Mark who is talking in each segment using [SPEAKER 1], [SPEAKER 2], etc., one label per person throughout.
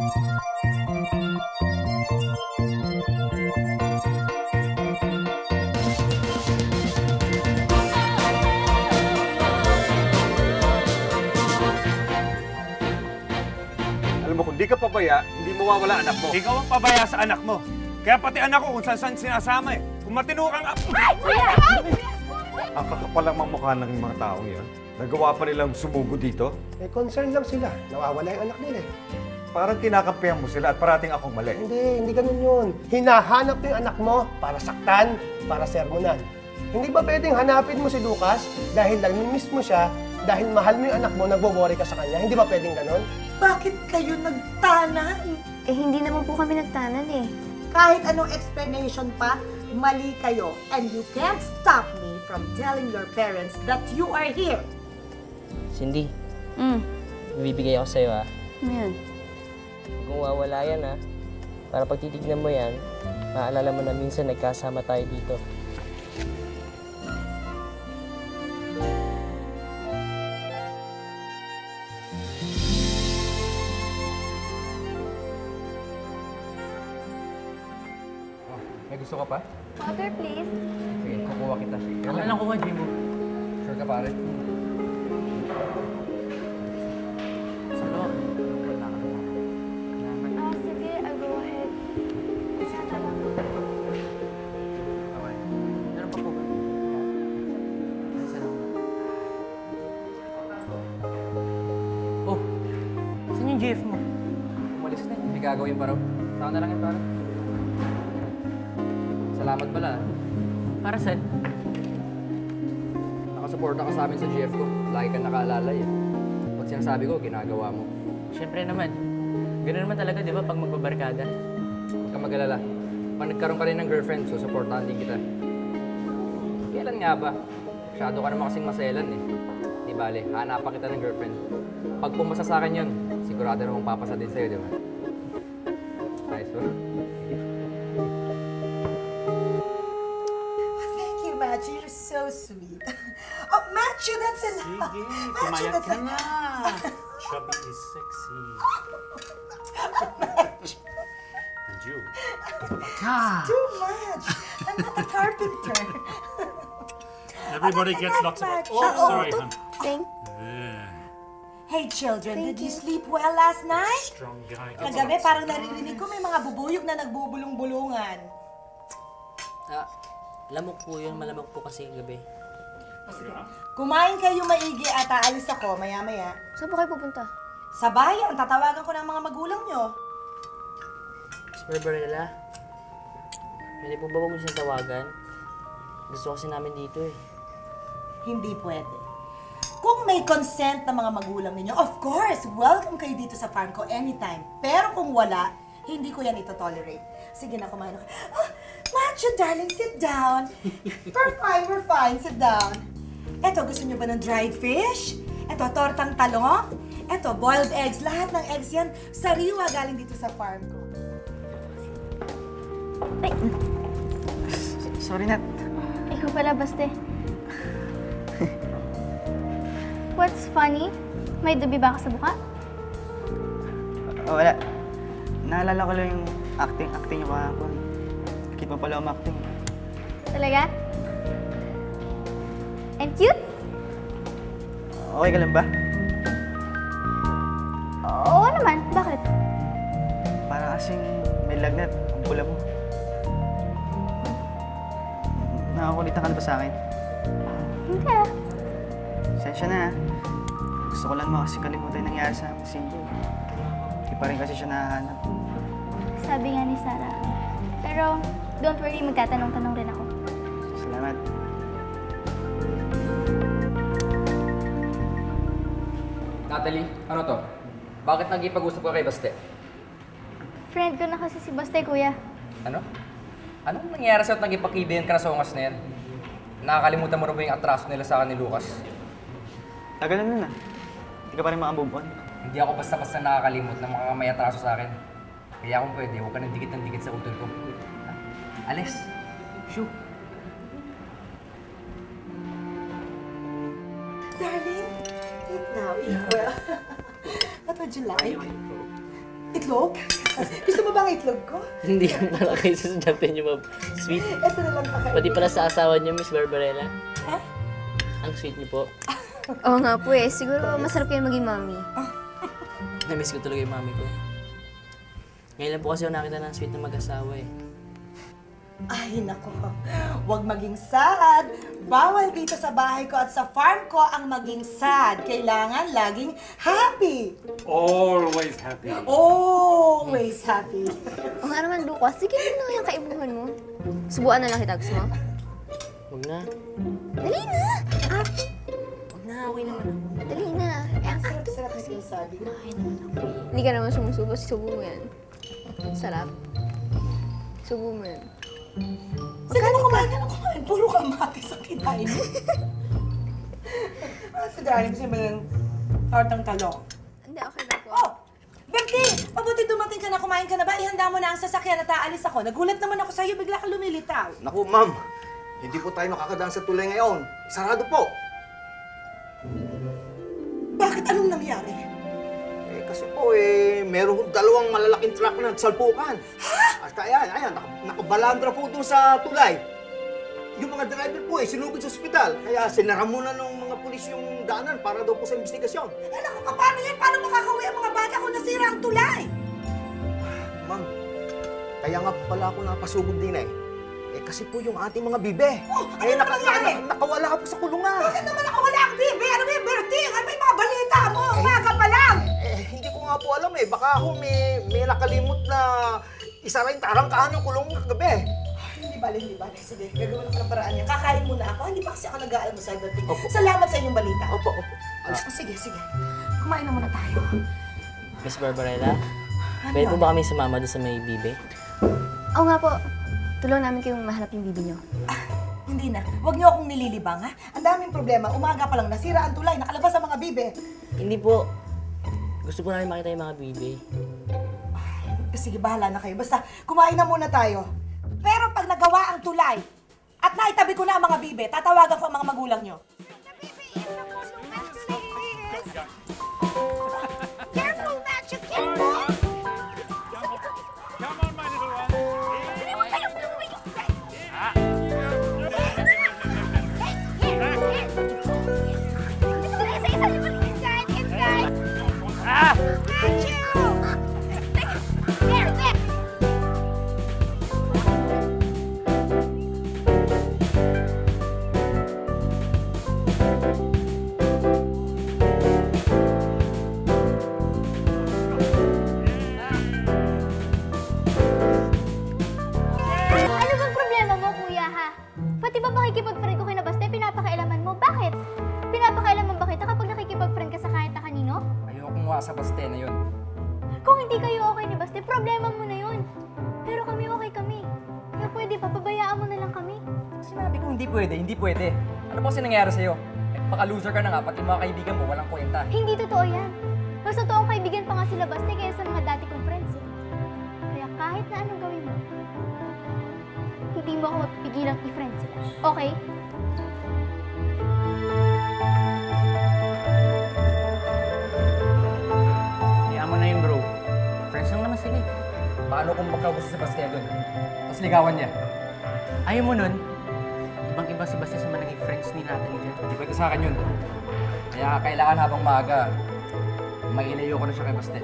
[SPEAKER 1] Alam mo, kung di ka pabaya, hindi mawawala anak mo. Ikaw ang pabaya sa anak mo. Kaya pati anak ko kung saan sinasama eh. Kung matino kang... Ang kakapal lang mga mukha ng mga taong yun. Nagawa pa nilang sumugo dito.
[SPEAKER 2] May concern lang sila. Nawawala yung anak nila eh.
[SPEAKER 1] Parang kinakampihan mo sila at parating akong mali.
[SPEAKER 2] Hindi ganun yun. Hinahanap mo yung anak mo para saktan, para sermonan. Hindi ba pwedeng hanapin mo si Lucas dahil nami-miss mo siya, dahil mahal mo yung anak mo, nagbo-worry ka sa kanya? Hindi ba pwedeng ganun?
[SPEAKER 3] Bakit kayo nagtanan?
[SPEAKER 4] Eh, hindi naman po kami nagtanan eh.
[SPEAKER 3] Kahit anong explanation pa, mali kayo. And you can't stop me from telling your parents that you are here.
[SPEAKER 5] Cindy, bibigay ako sa'yo
[SPEAKER 4] Ano yan?
[SPEAKER 5] Kung wawala yan para pag titignan mo yan, maalala mo na minsan nagkasama tayo dito.
[SPEAKER 6] May gusto ka pa?
[SPEAKER 4] Water, please.
[SPEAKER 6] Sige, kukuha kita.
[SPEAKER 5] Ako na lang kuha, Jimbo.
[SPEAKER 6] Sure ka, pare?
[SPEAKER 5] Salo.
[SPEAKER 4] Sige, I'll go ahead.
[SPEAKER 5] Okay. Meron pa po ba? Oh, saan yung GF mo?
[SPEAKER 6] Umalis na. May gagawin pa raw. Saan na lang yan, pare? Salamat pala.
[SPEAKER 5] Para saan?
[SPEAKER 6] Nakasuporta ka sa amin sa GF ko. Lagi kang nakaalala eh. Pag sinasabi ko, ginagawa mo.
[SPEAKER 5] Siyempre naman. Ganoon naman talaga, di ba, pag magbabarkada?
[SPEAKER 6] Huwag kang mag-alala. Pag nagkaroon ka rin ng girlfriend, susuportahan din kita. Kailan nga ba? Masyado ka naman kasing maselan eh. Di bale, hanapan kita ng girlfriend. Pag pumasa sa akin yun, sigurado namang papasa din sa'yo, di ba? Nice one.
[SPEAKER 3] Thank you, Matthew. You're so sweet. Oh, Matthew, that's enough.
[SPEAKER 7] Sige,
[SPEAKER 3] Matthew,
[SPEAKER 7] pumayat
[SPEAKER 3] that's
[SPEAKER 7] ka na. Chubby is sexy. And you?
[SPEAKER 3] too much. I'm not a carpenter.
[SPEAKER 7] Everybody gets lots of... Oh, sorry, hon.
[SPEAKER 4] Thank
[SPEAKER 3] Hey, children, did you sleep well last night?
[SPEAKER 7] Strong guy.
[SPEAKER 3] Kagabi, parang naririnig ko may mga bubuyog na nagbubulong-bulungan.
[SPEAKER 5] Lamok po yun. Malamok po kasi gabi.
[SPEAKER 3] Kumain kayo maigi at aalis ako maya-maya.
[SPEAKER 4] Saan po kayo pupunta?
[SPEAKER 3] Sa bayan, tatawagan ko ng mga magulang nyo.
[SPEAKER 5] Miss Barbarella, pwede po ba huwag mo siyang tawagan? Gusto kasi namin dito eh.
[SPEAKER 3] Hindi pwede. Kung may consent ng mga magulang ninyo, of course, welcome kayo dito sa farm ko anytime. Pero kung wala, hindi ko yan ito-tolerate. Sige na, kumain ako. Oh, Matthew, darling, sit down. We're fine, sit down. Eto, gusto niyo ba ng dried fish? Eto, tortang talong? Eto, boiled eggs. Lahat ng eggs yan, sariwa galing dito sa farm ko.
[SPEAKER 4] Ay,
[SPEAKER 5] Sorry, Nat.
[SPEAKER 4] ikaw pala, Baste. What's funny? May dubi ba ka sa buka?
[SPEAKER 8] Wala. Naalala ko lang yung acting niyo kahapon. Bakit mo pala umacting?
[SPEAKER 4] Talaga? I'm cute?
[SPEAKER 8] Okay ka lang ba?
[SPEAKER 4] Oo naman. Bakit?
[SPEAKER 8] Para kasing may lagnat. Ang pula mo. Nakakulitan ka na ba sa akin?
[SPEAKER 4] Hindi ah.
[SPEAKER 8] Sensya na. Gusto ko lang kasi kalimutan yung nangyari sa amin si Cindy. Hindi pa rin kasi siya nahahanap.
[SPEAKER 4] Sabi nga ni Sarah. Pero, don't worry, magtatanong-tanong rin ako.
[SPEAKER 8] Salamat.
[SPEAKER 6] Natalie, ano to? Bakit nagipag-usap ka kay Baste?
[SPEAKER 4] Friend ko na kasi si Baste, kuya.
[SPEAKER 6] Ano? Anong nangyari sa'yo at nagipag-kibihan ka na sa ungas na yan? Nakakalimutan mo rin ba yung atraso nila sa akin ni Lucas?
[SPEAKER 8] Tagal na nun ah. Hindi ka pa rin makamove on.
[SPEAKER 6] Hindi ako basta-basta nakakalimot na mga may atraso sa akin. Kaya kung pwede, huwag ka ng dikit sa utol ko. Alis! Shoo!
[SPEAKER 3] Darling, eat now. Eat well. What would you like? Itlog? Gusto mo bang itlog ko?
[SPEAKER 5] Hindi ko nalakay sa estudyante niyo, ma'am. Sweet.
[SPEAKER 3] Ito na lang kakainin.
[SPEAKER 5] Pati pala sa asawa niyo, Miss Barbarella.
[SPEAKER 3] Ha?
[SPEAKER 5] Ang sweet niyo po.
[SPEAKER 9] Oo nga po eh. Siguro masarap kayo maging mommy.
[SPEAKER 5] Na-miss ko talaga yung mami ko. Ngayon lang po kasi ako nakita ng sweet na mag-asawa eh.
[SPEAKER 3] Ay, nako. Huwag maging sad. Bawal dito sa bahay ko at sa farm ko ang maging sad. Kailangan laging happy.
[SPEAKER 7] Always happy.
[SPEAKER 3] Always happy.
[SPEAKER 9] O nga naman, Lucas. Sige mo na yung kaibuhan mo. Subuan na lang kita. Gusto mo?
[SPEAKER 5] Huwag na.
[SPEAKER 9] Dali na! Ah,
[SPEAKER 5] Huwag na, okay naman ako.
[SPEAKER 9] dali na.
[SPEAKER 3] Ang sarap-sarap na sinasabi.
[SPEAKER 9] Hindi ka naman sumusubo. Subo mo yan. Sarap. Subo mo yan.
[SPEAKER 3] Sige na kumain ka na kumain. Puro kamatis ang kinain mo. Sa darling, kasi may tortang talong.
[SPEAKER 9] Hindi, okay na po.
[SPEAKER 3] Oh! Bertie! Mabuti dumating ka na, kumain ka na ba? Ihanda mo na ang sasakyan at aalis ako. Nagulat naman ako sa'yo, bigla ka lumilitaw.
[SPEAKER 10] Naku, ma'am. Hindi po tayo makakadaan sa tulay ngayon. Sarado po.
[SPEAKER 3] Bakit? Anong nangyari?
[SPEAKER 10] Kasi po, meron dalawang malalaking truck na nagsalpukan. At kaya, ayan, nakabalandra po doon sa tulay. Yung mga driver po, sinugod sa ospital. Kaya sinara muna ng mga pulis yung daanan para daw po sa investigasyon.
[SPEAKER 3] Anak ko, paano yan? Paano makakauwi ang mga bata kung nasira ang tulay?
[SPEAKER 10] Ma'am, kaya nga pala ako napasugod din kasi po yung ating mga bibe.
[SPEAKER 3] Ano nangyari?
[SPEAKER 10] Nakawala po sa kulungan.
[SPEAKER 3] Bakit naman nakawala ang bibi? Ano ba yung Bertie? Ano may mga balita mo? Umaga pa lang!
[SPEAKER 10] Hindi ko nga po alam Baka ako may nakalimot na isara yung tarangkaan yung kulong kagabi.
[SPEAKER 3] Hindi bale. Sige, gagawin ako ng paraan yan. Kakain muna ako. Hindi pa kasi ako nag-aalmusal, Bertie.
[SPEAKER 10] Opo.
[SPEAKER 3] Salamat sa inyong balita.
[SPEAKER 10] Opo.
[SPEAKER 3] Sige. Kumain na muna tayo.
[SPEAKER 5] Miss Barbarella, pwede po ba kami sumama doon sa may bibe?
[SPEAKER 9] Oo nga po. Tulong namin kayong mahanap yung bibi niyo.
[SPEAKER 3] Hindi na. Huwag niyo akong nililibang, ha? Ang daming problema. Umaga pa lang, nasira ang tulay. Nakalabas ang mga bibe.
[SPEAKER 5] Hindi po. Gusto po namin makita yung mga bibe.
[SPEAKER 3] Sige, bahala na kayo. Basta, kumain na muna tayo. Pero pag nagawa ang tulay at naitabi ko na ang mga bibe, tatawagan ko ang mga magulang niyo.
[SPEAKER 4] Careful, Matthew! Careful!
[SPEAKER 7] Come on, my little one.
[SPEAKER 4] Ano bang problema mo, kuya, ha? Pati ba makikipag-friend ko kay Baste, pinapakailaman mo? Bakit? Pinapakailaman ba kita kapag nakikipag-friend ka sa kahit na kanino?
[SPEAKER 6] Ayokong nga sa Baste na yun.
[SPEAKER 4] Kung hindi kayo okay ni Baste, problema mo na yun. Pero kami okay kami. Kaya pwede pa, pabayaan mo na lang kami.
[SPEAKER 6] Sinabi ko hindi pwede. Ano ba kasi nangyari sa'yo? Baka-loser ka na nga, pati mga kaibigan mo, walang kwenta.
[SPEAKER 4] Hindi totoo yan. Mas totoong kaibigan pa nga sila Baste kaya sa mga dati kong friends eh. Kaya kahit na anong gawin mo, hindi mo ako mapigilang i-friend sila. Okay?
[SPEAKER 6] Kaya mo na yun, bro. Friends lang naman sila eh. Paano kung magkagusto si Baste doon? Tapos ligawan niya.
[SPEAKER 8] Ayaw mo nun? Ibang-iba si Basta sa mga naging friends ni Natalie dyan.
[SPEAKER 6] Hindi pwede sa akin yun. Kaya kailangan habang maaga, mailayo ko na siya kay Baste.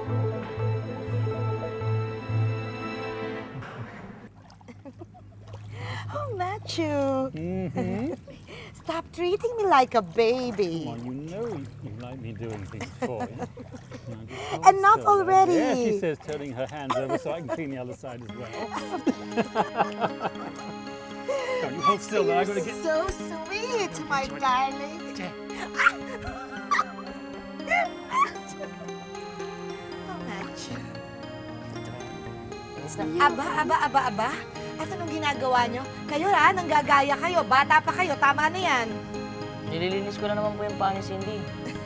[SPEAKER 3] Oh, Matthew. Stop treating me like a baby.
[SPEAKER 7] Come on, you know you like me doing things for you.
[SPEAKER 3] And not already.
[SPEAKER 7] Yeah, she says turning her hands over so I can clean the other side as well. Come on, you hold still now. I'm going to get...
[SPEAKER 3] So sweet, my darling. Oh, Matthew. Aba. At anong ginagawa nyo? Kayo nanggagaya kayo. Bata pa kayo. Tama na yan.
[SPEAKER 5] Nililinis ko na naman po yung paa ni Cindy.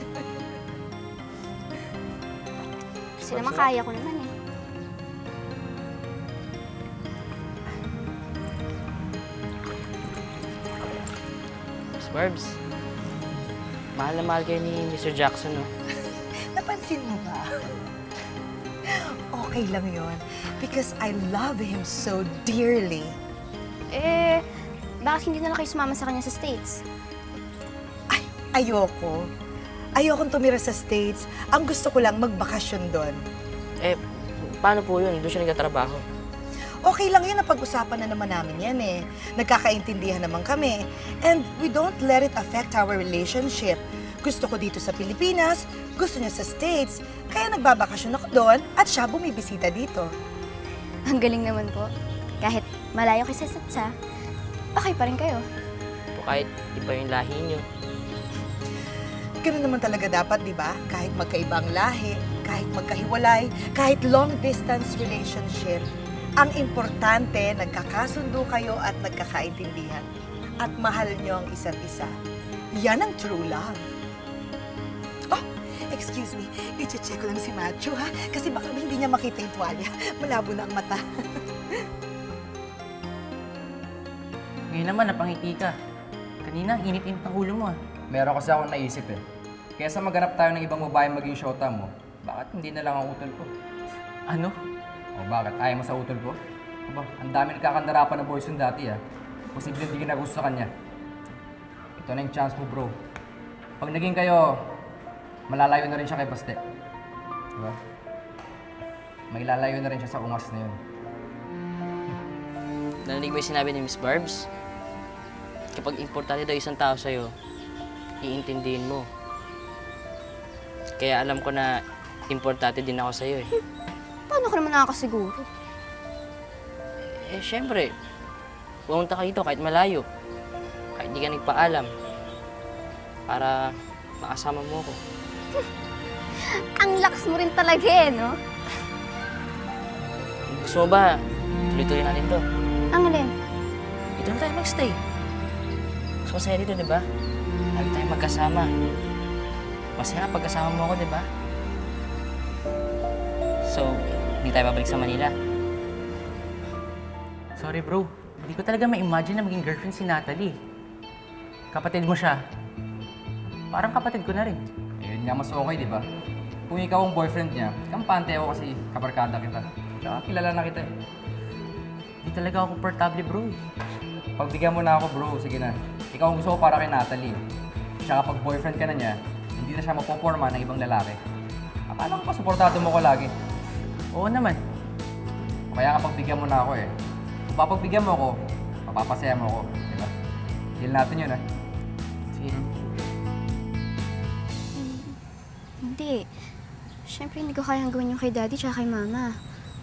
[SPEAKER 4] Kasi naman kaya ko naman eh.
[SPEAKER 5] Miss Barbs, mahal na mahal kayo ni Mr. Jackson, no?
[SPEAKER 3] Napansin mo ba? Okay lang yon. Because I love him so dearly.
[SPEAKER 4] Eh, bakit hindi na lang kayo sumama sa kanya sa States?
[SPEAKER 3] Ay, ayoko. Ayokong tumira sa States. Ang gusto ko lang magbakasyon doon.
[SPEAKER 5] Eh, paano po yun? Doon siya nagtatrabaho.
[SPEAKER 3] Okay lang yun, napag-usapan na naman namin yan eh. Nagkakaintindihan naman kami. And we don't let it affect our relationship. Gusto ko dito sa Pilipinas, gusto niya sa States, kaya nagbabakasyon ako doon at siya bumibisita dito.
[SPEAKER 4] Ang galing naman po. Kahit malayo kay Sasatsa, okay pa rin kayo.
[SPEAKER 5] O kahit iba yung lahi niyo.
[SPEAKER 3] Ganun naman talaga dapat, di ba? Kahit magkaiba ang lahi, kahit magkahiwalay, kahit long-distance relationship, ang importante, nagkakasundo kayo at nagkakaintindihan. At mahal niyo ang isa't isa. Yan ang true love. Oh, excuse me. I-check ko lang si Macho, ha? Kasi baka hindi niya makita yung tuwalya. Malabo na ang mata.
[SPEAKER 8] Ngayon naman, napangiti ka. Kanina, init-init ang ulo mo ah.
[SPEAKER 6] Meron kasi akong naisip eh. Kesa maghanap tayo ng ibang babae maging shota mo, bakit hindi na lang ang utol ko?
[SPEAKER 8] Ano?
[SPEAKER 6] O bakit? Ayaw mo sa utol ko? Aba, ang dami nagkakandarapan na boys yung dati ah. Posible hindi ka nagusto sa kanya. Ito na yung chance mo bro. Pag naging kayo, malalayo na rin siya kay Baste. Diba? May lalayo na rin siya sa ungas na yun.
[SPEAKER 5] Narinig mo yung sinabi ni Miss Barbs? Kapag importante daw isang tao sa'yo, iintindihin mo. Kaya alam ko na importante din ako sa'yo eh.
[SPEAKER 4] Paano ka naman nakakasiguro?
[SPEAKER 5] Eh, syempre, pumunta ka dito kahit malayo. Kahit di ka nagpaalam. Para makasama mo ako.
[SPEAKER 4] Ang lakas mo rin talaga eh, no?
[SPEAKER 5] Gusto mo ba, tuloy-tuloy natin to?
[SPEAKER 4] Ang alin?
[SPEAKER 5] Dito na tayo magstay. Mas masaya dito, di ba? Lagi tayong magkasama. Masaya nga pagkasama mo ako, di ba? So, hindi tayo babalik sa Manila.
[SPEAKER 8] Sorry bro, hindi ko talaga ma-imagine na maging girlfriend si Natalie. Kapatid mo siya. Parang kapatid ko na rin.
[SPEAKER 6] Ayun nga, mas okay, di ba? Kung ikaw ang boyfriend niya, kampante ako kasi kabarkada kita. Tsaka kilala na kita eh.
[SPEAKER 8] Hindi talaga ako komportable bro.
[SPEAKER 6] Pagbigyan mo na ako bro, sige na. Ikaw ang gusto ko para kay Natalie. Tsaka pag boyfriend ka na niya, hindi na siya mapoporma ng ibang lalaki. Akala ko pa suportado mo ko lagi.
[SPEAKER 8] Oo naman.
[SPEAKER 6] Kaya kapag bigyan mo na ako eh. Kung papagbigyan mo ako, mapapasaya mo ako. Diba? Deal natin yun ah.
[SPEAKER 8] Sige.
[SPEAKER 4] Hindi. Siyempre, hindi ko kayang gawin yung kay Daddy tsaka kay Mama.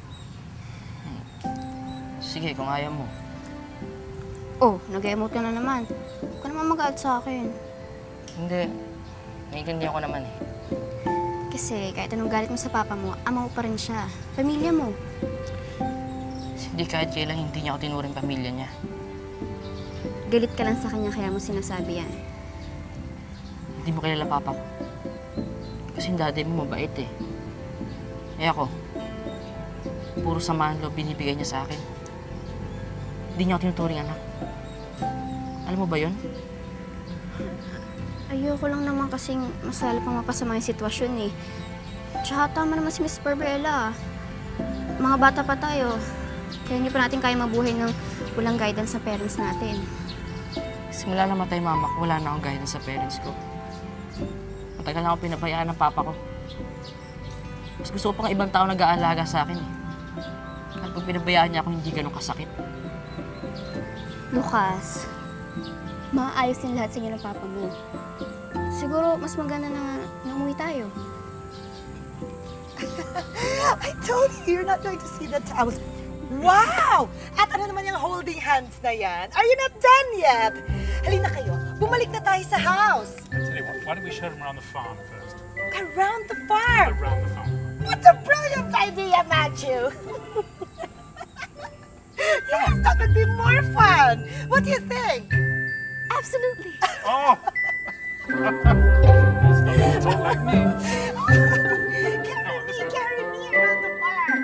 [SPEAKER 5] Sige, kung ayaw mo.
[SPEAKER 4] Oh, nag-emote ka na naman. Huwag ka naman mag-add sa akin.
[SPEAKER 5] Hindi. Naiintindihan ko naman eh.
[SPEAKER 4] Kasi kahit anong galit mo sa papa mo, ama mo pa rin siya. Pamilya mo.
[SPEAKER 5] Hindi kahit kailan hindi niya ako tinuring pamilya niya.
[SPEAKER 4] Galit ka lang sa kanya kaya mo sinasabi yan.
[SPEAKER 5] Hindi mo kilala papa ko. Kasi yung daddy mo mabait eh. Eh ako, puro samahan loob binibigay niya sa akin. Hindi niya ako tinuturing anak. Alam mo ba yun?
[SPEAKER 4] Ayoko lang naman kasing mas lalo pang mapasama yung sitwasyon eh. Tsaka tama naman si Miss Barbella. Mga bata pa tayo. Kaya hindi pa natin kaya mabuhay ng walang guidance sa parents natin.
[SPEAKER 5] Simula na matay mama ko, wala na akong guidance sa parents ko. Matagal na ako pinabayaan ng papa ko. Mas gusto ko pang ibang tao nag-aalaga sa akin eh. At pag pinabayaan niya ako, hindi ganun kasakit.
[SPEAKER 4] Lucas, maayos din lahat sa inyo ng papa mo. Siguro, mas maganda na umuwi tayo.
[SPEAKER 3] I told you, you're not going to see that house. Wow! At ano naman yung holding hands na yan? Are you not done yet? Halina kayo, bumalik na tayo sa house.
[SPEAKER 7] I tell you what, why don't we show them around the farm first?
[SPEAKER 3] Around the farm.
[SPEAKER 7] Around the farm.
[SPEAKER 3] What a brilliant idea, Matthew! Yes, that would be more fun. What do you think?
[SPEAKER 4] Absolutely.
[SPEAKER 7] Oh! That's not gonna talk like me.
[SPEAKER 3] Carry me around the farm.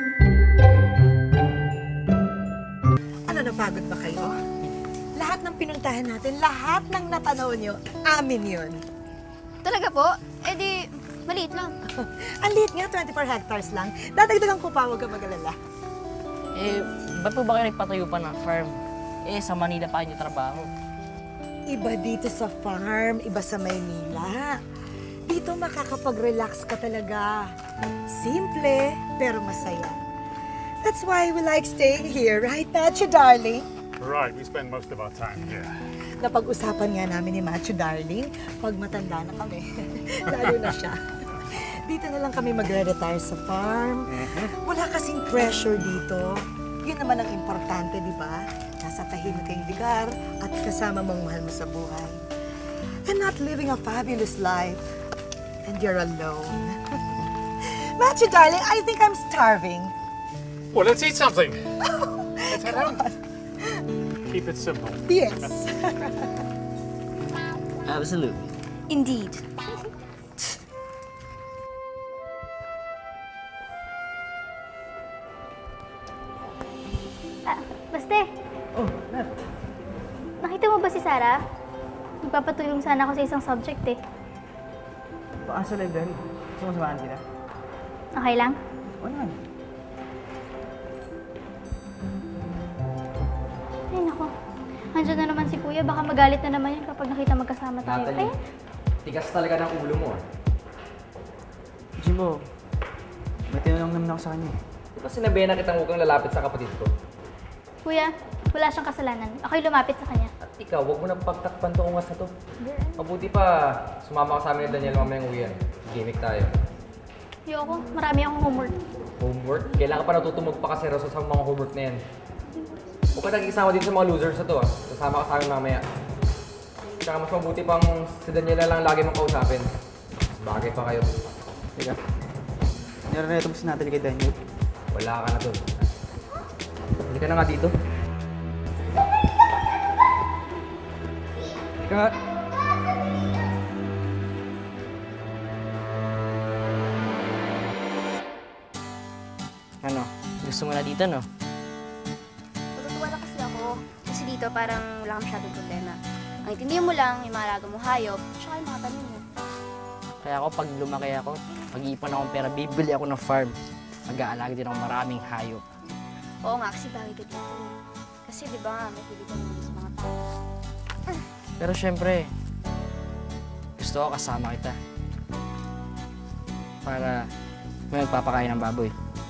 [SPEAKER 3] Ano, napagod ba kayo? Lahat ng pinuntahan natin, lahat ng natanaw nyo, amin yun.
[SPEAKER 4] Talaga po? Eh di, Maliit lang.
[SPEAKER 3] Ang liit nga, 24 hectares lang. Dadagdagan ko pa, huwag ka mag-alala.
[SPEAKER 5] Eh, ba't po ba kayo nagpatayo pa ng farm? Eh, sa Manila pa kayo trabaho.
[SPEAKER 3] Iba dito sa farm, iba sa Maynila. Dito makakapag-relax ka talaga. Simple, pero masaya. That's why we like staying here, right, Matthew, darling?
[SPEAKER 7] Right, we spend most of our time here.
[SPEAKER 3] Napag-usapan nga namin ni Matthew, darling, pag matanda na kami. Lalo na siya. Dito na lang kami magre-retire sa farm. Wala kasing pressure dito. Yun naman ang importante, di ba? Nasa tahimik kayong lugar at kasama mong mahal mo sa buhay. And not living a fabulous life. And you're alone. Matthew, darling, I think I'm starving.
[SPEAKER 7] Well, let's eat something. Let's head out. Keep it simple.
[SPEAKER 3] Yes.
[SPEAKER 5] Absolutely.
[SPEAKER 4] Indeed.
[SPEAKER 11] Baste.
[SPEAKER 8] Oh, Nat.
[SPEAKER 11] Nakita mo ba si Sarah? Magpapatulong sana ako sa isang subject eh.
[SPEAKER 8] Baka sa library. Gusto mo samahan kita?
[SPEAKER 11] Okay lang?
[SPEAKER 8] Oo naman.
[SPEAKER 11] Ay, nako. Andiyan na naman si Kuya. Baka magalit na naman yan kapag nakita magkasama tayo.
[SPEAKER 6] Natalie,
[SPEAKER 11] Ayan.
[SPEAKER 6] tigas talaga ng ulo mo.
[SPEAKER 8] Jimbo, may tinanong naman ako sa kanya eh.
[SPEAKER 6] Di ba sinabihan na kitang huwag kang lalapit sa kapatid ko?
[SPEAKER 11] Kuya, wala siyang kasalanan. Ako'y lumapit sa kanya.
[SPEAKER 6] At ikaw, huwag mo na pagtakpan tong ungas na to. Mabuti pa, sumama ka sa amin ni Daniel mamayang uwian. Gimmick tayo.
[SPEAKER 11] Ayoko. Marami akong homework.
[SPEAKER 6] Homework? Kailangan pa natuto magpakaseroso sa mga homework na yan. Huwag ka nag-isama din sa mga losers na to ah. Sasama ka sa amin mamaya. Tsaka mas mabuti pang si Daniel na lang lagi mong kausapin. Mas bagay pa kayo.
[SPEAKER 8] Teka, narareto mo si Natalie kay Daniel?
[SPEAKER 6] Wala ka na dun. Hindi ka na nga dito. Hindi ka...
[SPEAKER 5] Ano? Gusto mo na dito, no?
[SPEAKER 4] Natutuwa na kasi ako. Kasi dito parang wala kang masyadong problema. Ang intindihan mo lang, yung mga alaga mo hayop, tsaka yung mga tanim mo.
[SPEAKER 5] Kaya ako, pag lumaki ako, mag-iipon akong pera, bibili ako ng farm. Mag-aalaga din ako maraming hayop.
[SPEAKER 4] Oo nga, kasi bagay ka dito. Kasi di ba, may pili ka naman sa mga tao.
[SPEAKER 5] Pero syempre, gusto ko kasama kita. Para may magpapakain ng baboy.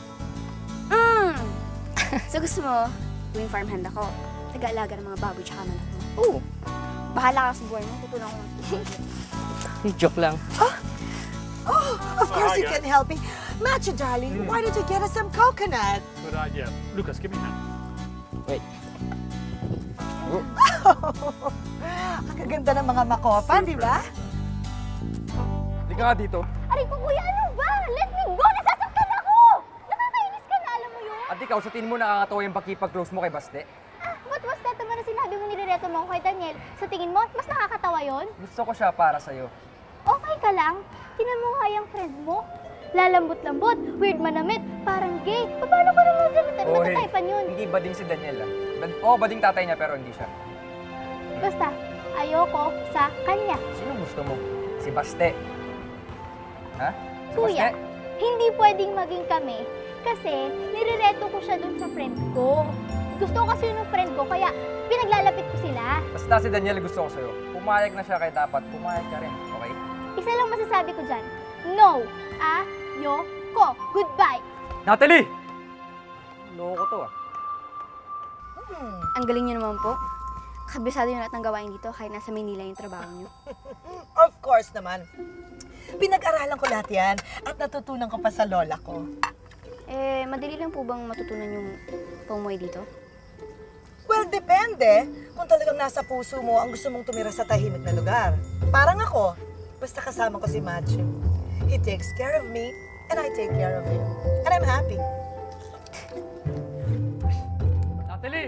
[SPEAKER 4] So gusto mo, gawing farmhand ako. Nag-aalaga ng mga baboy tsaka manok mo.
[SPEAKER 5] Oo.
[SPEAKER 4] Bahala ka sa buhay mo, tutulong ko.
[SPEAKER 5] Joke lang.
[SPEAKER 3] Oh, of course you can help me. Matthew, darling, why don't you get us some coconut?
[SPEAKER 7] Good idea. Lucas, give me that.
[SPEAKER 5] Wait.
[SPEAKER 3] Ang gaganda ng mga makopan, di ba?
[SPEAKER 6] Hindi ka nga dito.
[SPEAKER 11] Aray ko, Kuya, ano ba? Let me go! Nasasaktan ako! Nakakainis ka na, alam mo yun?
[SPEAKER 6] At ikaw, sa tingin mo nakakatawa yung pakipag-close mo kay Baste?
[SPEAKER 11] What was that naman na sinabi mo nirereto mo ako kay Daniel? Sa tingin mo, mas nakakatawa yon?
[SPEAKER 6] Gusto ko siya para sa'yo.
[SPEAKER 11] Okay ka lang? Tinan mo nga yung friend mo. Lalambot-lambot, weird manamit, parang gay. Paano ko naman matutaypan yun?
[SPEAKER 6] Hindi bading si Daniel ah. Oo, bading tatay niya pero hindi siya.
[SPEAKER 11] Basta, ayoko sa kanya.
[SPEAKER 6] Sino gusto mo? Si Baste. Ha? Si
[SPEAKER 11] Kuya,
[SPEAKER 6] Baste?
[SPEAKER 11] hindi pwedeng maging kami kasi nirereto ko siya dun sa friend ko. Gusto ko kasi yun ng friend ko, kaya pinaglalapit ko sila.
[SPEAKER 6] Basta si Daniel gusto ko sa'yo. Pumayag na siya kaya dapat pumayag ka rin, okay?
[SPEAKER 11] Isa lang masasabi ko dyan, no, ayoko, goodbye.
[SPEAKER 6] Natalie! Loko to ah.
[SPEAKER 4] Ang galing niyo naman po. Kabisado yung lahat ng gawain dito kahit nasa Maynila yung trabaho niyo.
[SPEAKER 3] Of course naman. Pinag-aralan ko lahat yan at natutunan ko pa sa lola ko.
[SPEAKER 4] Eh, madali lang po bang matutunan yung pamuhay dito?
[SPEAKER 3] Well, depende. Kung talagang nasa puso mo ang gusto mong tumira sa tahimik na lugar. Parang ako, basta kasama ko si Matthew. He takes care of me and I take care of him. And I'm happy.
[SPEAKER 6] Natalie!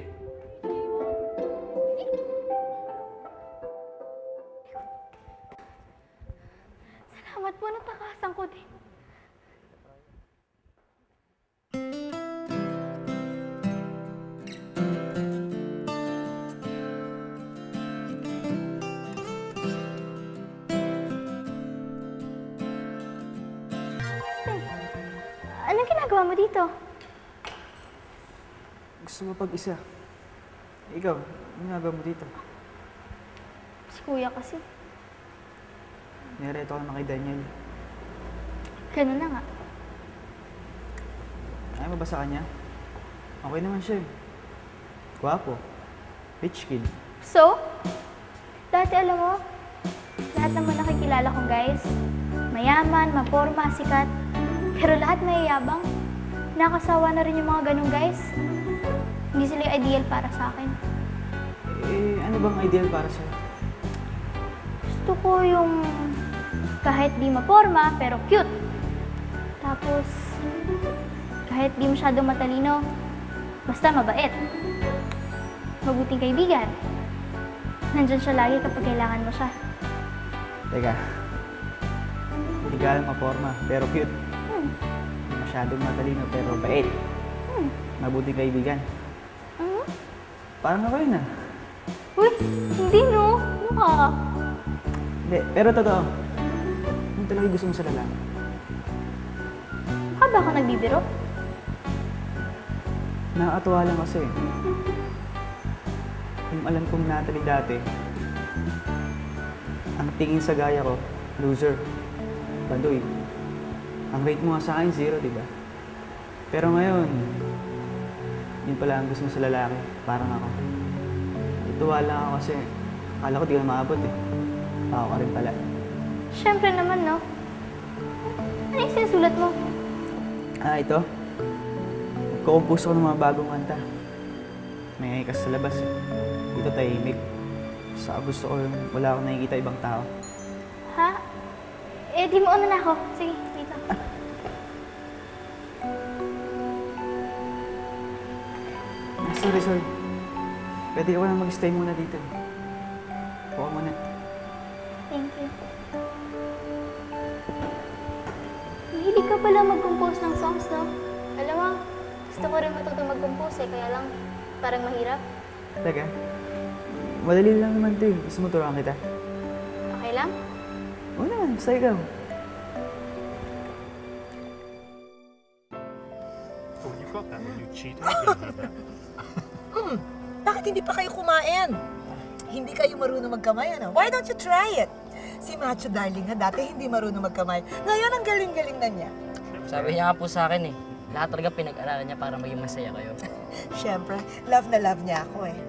[SPEAKER 11] Salamat po, natakasan ko din. mo dito?
[SPEAKER 12] Gusto mo pag-isa. Ikaw, ano ginagawa mo dito?
[SPEAKER 11] Si kuya kasi.
[SPEAKER 12] Nireto ka na kay Daniel.
[SPEAKER 11] Ganun na nga.
[SPEAKER 12] Ayaw mo ba sa kanya? Okay naman siya eh. Gwapo. Rich kid.
[SPEAKER 11] So, dati alam mo, lahat naman nakikilala kong guys, mayaman, maporma, sikat, pero lahat may yabang. Nakasawa na rin yung mga ganong guys. Hindi sila yung ideal para sa akin.
[SPEAKER 12] Eh, ano bang ideal para sa'yo?
[SPEAKER 11] Gusto ko yung kahit di maporma, pero cute. Tapos, kahit di masyado matalino, basta mabait. Mabuting kaibigan. Nandyan siya lagi kapag kailangan mo siya.
[SPEAKER 12] Teka. Hindi ka lang maporma, pero cute. Hindi masyadong matalino, pero mabait. Mabuting kaibigan. Parang ako yun ah.
[SPEAKER 11] Uy, hindi no. Mukha.
[SPEAKER 12] Hindi, pero totoo. Ano talaga gusto mo sa lalaki?
[SPEAKER 11] Ba ka nagbibiro?
[SPEAKER 12] Nakakatuwa lang kasi. Yung alam kong Natalie dati, ang tingin sa gaya ko, loser, baduy. Ang rate mo nga sa akin, 0, di ba? Pero ngayon, yun pala ang gusto mo sa lalaki, parang ako. Natuwa lang ako kasi akala ko di ka na maabot eh. Ako ka rin pala.
[SPEAKER 11] Siyempre naman, no? Ano yung sinusulat mo?
[SPEAKER 12] Ah, ito. Nagko-compose ako ng mga bagong kanta. May kas sa labas eh. Dito tahimik. Saka gusto ko yung wala akong nakikita ibang tao.
[SPEAKER 11] Ha? Eh, di mo una na ako. Sige, dito.
[SPEAKER 12] Sorry. Pwede ko lang mag-stay muna dito. Buka muna.
[SPEAKER 11] Thank you. Mahilig ka pala mag-compose ng songs, no? Alam mo, gusto ko rin matutong mag-compose eh, kaya lang parang mahirap.
[SPEAKER 12] Teka, madali lang naman ito eh. Gusto mo turuan kita?
[SPEAKER 11] Okay lang?
[SPEAKER 12] Oo naman, basta ikaw.
[SPEAKER 7] Oh, you got that when you cheated. I didn't have that.
[SPEAKER 3] Bakit hindi pa kayo kumain? Hindi kayo marunong magkamay, ano? Why don't you try it? Si Macho Darling nga dati hindi marunong magkamay. Ngayon ang galing-galing na niya.
[SPEAKER 5] Sabi niya nga po sa akin eh, lahat talaga pinag-aralan niya para maging masaya kayo.
[SPEAKER 3] Siyempre, love na love niya ako eh.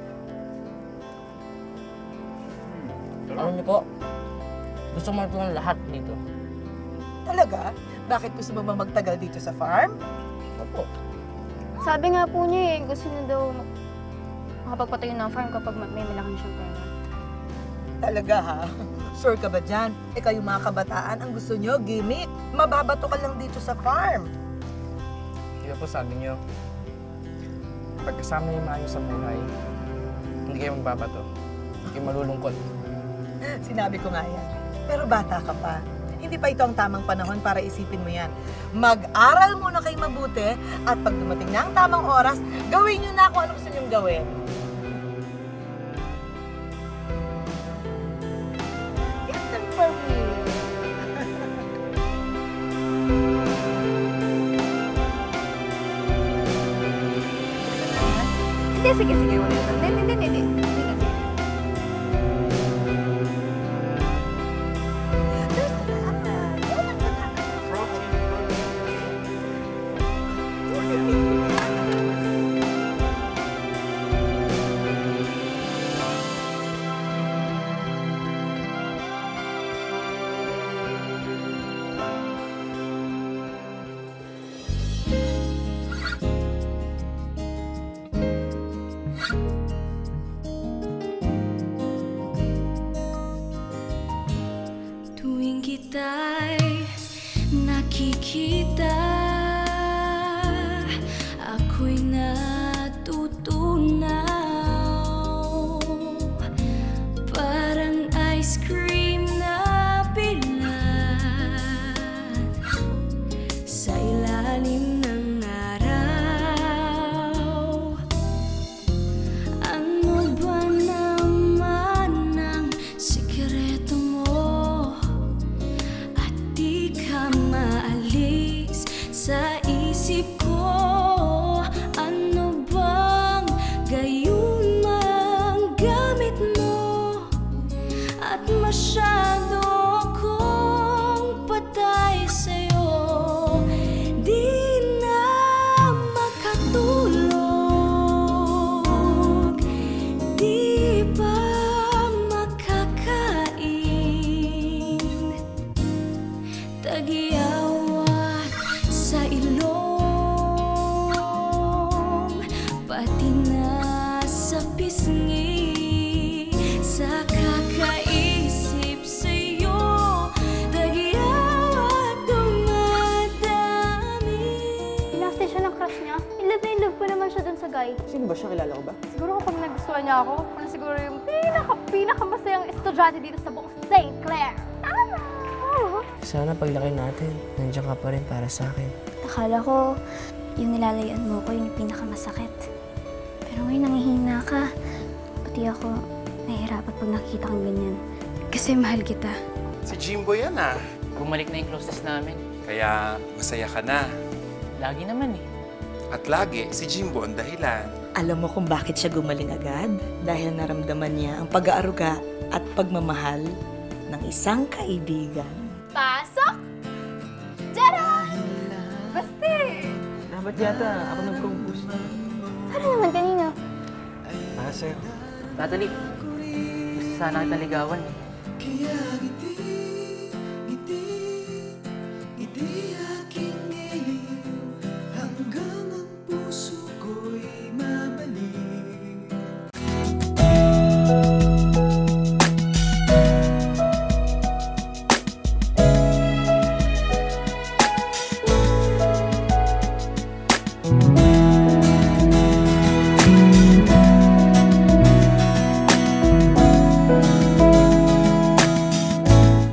[SPEAKER 5] Alam niyo po, gusto mo matutunan lahat dito.
[SPEAKER 3] Talaga? Bakit gusto mo bang magtagal dito sa farm?
[SPEAKER 5] Opo.
[SPEAKER 4] Sabi nga po niya eh, gusto niya daw makapagpatayo ng farm kapag may malaki na siyang pera.
[SPEAKER 3] Talaga ha? Sure ka ba dyan? Eh kayong mga kabataan, ang gusto nyo, gimmick. Mababato ka lang dito sa farm.
[SPEAKER 5] Di ba po sabi niyo, pagkasama niyo yung maayos sa buhay, hindi kayo magbabato. Hindi kayo malulungkot.
[SPEAKER 3] Sinabi ko nga yan. Pero bata ka pa. Hindi pa ito ang tamang panahon para isipin mo yan. Mag-aral muna kayo mabuti at pag dumating na ang tamang oras, gawin nyo na kung ano gusto nyong gawin. Get them for me. Sige. Hindi.
[SPEAKER 13] Tuwing kita'y nakikita, ako'y natutunaw. Parang ice cream na bilad sa ilalim ng araw. Ano ba naman ang sikreto mo? At di ka maalis sa isip ko.
[SPEAKER 11] Sky.
[SPEAKER 12] Sino ba siya? Kilala ko ba?
[SPEAKER 11] Siguro kapag nagustuhan niya ako, wala siguro yung pinakamasayang estudyante dito sa buong St. Clair. Tama!
[SPEAKER 14] Sana paglaki natin, nandiyan ka pa rin para sa akin.
[SPEAKER 4] Akala ko, yung nilalayuan mo ko yung pinakamasakit. Pero ngayon nanghihina ka. Pati ako, nahihirapan pag nakikita kang ganyan. Kasi mahal kita.
[SPEAKER 15] Si Jimbo yan ah.
[SPEAKER 8] Bumalik na yung closeness namin.
[SPEAKER 15] Kaya masaya ka na.
[SPEAKER 8] Lagi naman eh.
[SPEAKER 15] At lagi, si Jimbo ang dahilan.
[SPEAKER 3] Alam mo kung bakit siya gumaling agad? Dahil naramdaman niya ang pag-aaruga at pagmamahal ng isang kaibigan.
[SPEAKER 11] Pasok! Jara! Basti!
[SPEAKER 12] Dapat yata ako nag-compose.
[SPEAKER 11] Ano naman kanina?
[SPEAKER 12] Para sa'yo.
[SPEAKER 8] Natalie, gusto sana kita ligawan eh.
[SPEAKER 13] Kaya ngiti, ngiti, ngiti